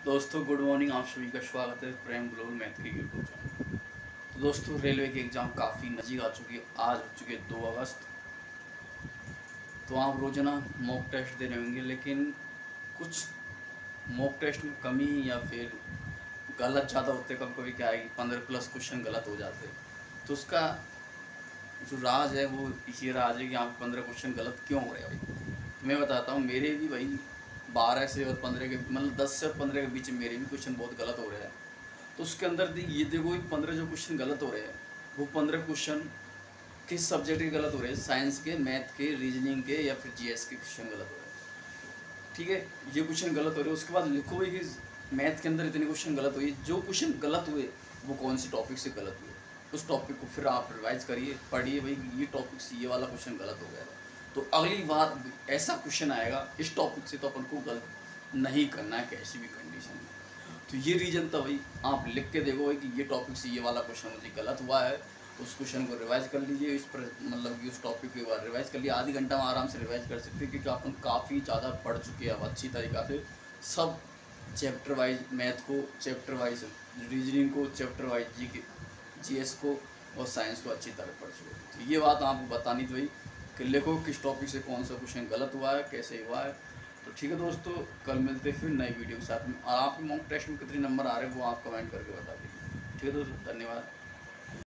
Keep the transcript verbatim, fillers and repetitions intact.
दोस्तों good morning, आप सभी का स्वागत है प्रेम ग्लोबल मैथ के यूट्यूब चैनल। तो दोस्तों रेलवे की एग्ज़ाम काफ़ी नज़दीक आ चुकी है। आज हो चुकी है दो अगस्त। तो आप रोजाना मॉक टेस्ट दे रहे होंगे, लेकिन कुछ मॉक टेस्ट में कमी या फिर गलत ज़्यादा होते। कभी कभी क्या है कि पंद्रह प्लस क्वेश्चन गलत हो जाते। तो उसका जो राज है वो इसी राज है कि आप पंद्रह क्वेश्चन गलत क्यों हो रहे हैं भाई। तो मैं बताता हूँ, मेरे भी भाई बारह से और पंद्रह के मतलब दस से और पंद्रह के बीच में मेरे भी क्वेश्चन बहुत गलत हो रहे हैं। तो उसके अंदर ये देखो, पंद्रह जो क्वेश्चन गलत हो रहे हैं वो पंद्रह क्वेश्चन किस सब्जेक्ट के गलत हो रहे हैं, साइंस के, मैथ के, रीजनिंग के या फिर जीएस के क्वेश्चन गलत हो रहे हैं। ठीक है, ये क्वेश्चन गलत हो रहे हैं। उसके बाद लिखो भाई कि मैथ के अंदर इतने क्वेश्चन गलत हुए। जो क्वेश्चन गलत हुए वो कौन सी टॉपिक से गलत हुए, उस टॉपिक को फिर आप रिवाइज करिए, पढ़िए भाई ये टॉपिक से ये वाला क्वेश्चन गलत हो गया था, तो अगली बार ऐसा क्वेश्चन आएगा इस टॉपिक से तो अपन को गलत नहीं करना है कैसी भी कंडीशन में। तो ये रीज़न था भाई, आप लिख के देखो भाई कि ये टॉपिक से ये वाला क्वेश्चन मुझे गलत हुआ है, तो उस क्वेश्चन को रिवाइज कर लीजिए। इस पर मतलब कि उस टॉपिक को एक बार रिवाइज कर लिए, आधी घंटा में आराम से रिवाइज कर सकते हैं, क्योंकि अपन काफ़ी ज़्यादा पढ़ चुके हैं अब अच्छी तरीक़ा से। सब चैप्टर वाइज मैथ को, चैप्टर वाइज रीजनिंग को, chapter wise G K GS को और साइंस को अच्छी तरह पढ़ चुके। तो ये बात आपको बतानी थी भाई कि लिखो किस टॉपिक से कौन सा क्वेश्चन गलत हुआ है, कैसे हुआ है। तो ठीक है दोस्तों, कल मिलते हैं फिर नई वीडियो के साथ में। और आपके मॉक टेस्ट में कितने नंबर आ रहे हैं वो आप कमेंट करके बता दीजिए। ठीक है दोस्तों, धन्यवाद।